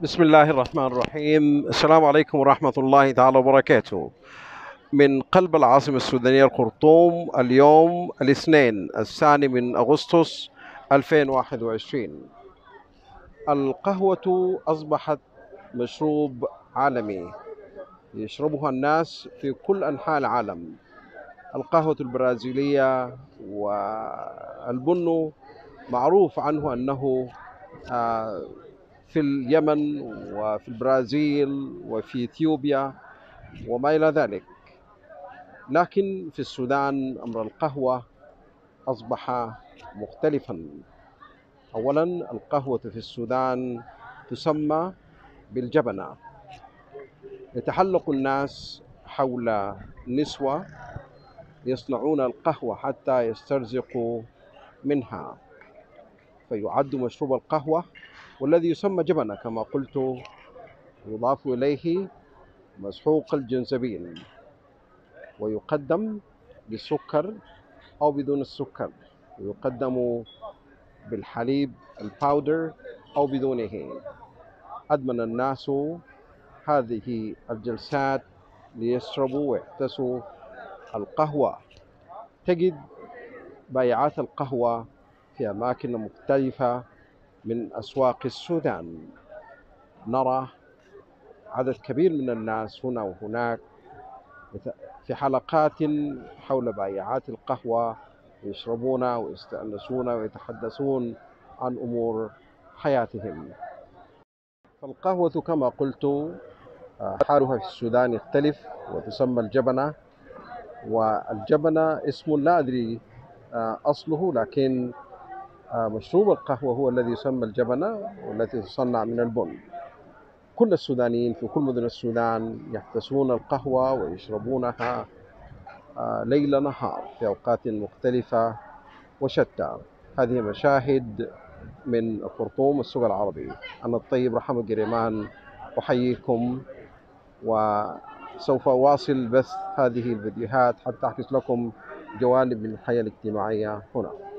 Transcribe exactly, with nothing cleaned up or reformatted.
بسم الله الرحمن الرحيم. السلام عليكم ورحمة الله تعالى وبركاته. من قلب العاصمة السودانية الخرطوم، اليوم الاثنين الثاني من أغسطس ألفين وواحد وعشرين. القهوة أصبحت مشروب عالمي يشربها الناس في كل أنحاء العالم. القهوة البرازيلية والبن معروف عنه أنه آه، في اليمن وفي البرازيل وفي اثيوبيا وما إلى ذلك. لكن في السودان أمر القهوة أصبح مختلفا. أولا، القهوة في السودان تسمى بالجبنة. يتحلق الناس حول نسوة يصنعون القهوة حتى يسترزقوا منها، فيعد مشروب القهوة والذي يسمى جبنة كما قلت يضاف إليه مسحوق الجنزبيل، ويقدم بالسكر أو بدون السكر، ويقدم بالحليب الباودر أو بدونه. أدمن الناس هذه الجلسات ليشربوا ويحتسوا القهوة. تجد بائعات القهوة في أماكن مختلفة من أسواق السودان. نرى عدد كبير من الناس هنا وهناك في حلقات حول بائعات القهوة، يشربون ويستأنسون ويتحدثون عن أمور حياتهم. فالقهوة كما قلت حالها في السودان يختلف وتسمى الجبنة. والجبنة اسم لا أدري أصله، لكن مشروب القهوة هو الذي يسمى الجبنة والتي تصنع من البن. كل السودانيين في كل مدن السودان يحتسون القهوة ويشربونها ليل نهار في أوقات مختلفة وشتى. هذه مشاهد من الخرطوم السوق العربي. أنا الطيب رحمة جريمان أحييكم، وسوف أواصل بث هذه الفيديوهات حتى أحدث لكم جوانب من الحياة الاجتماعية هنا.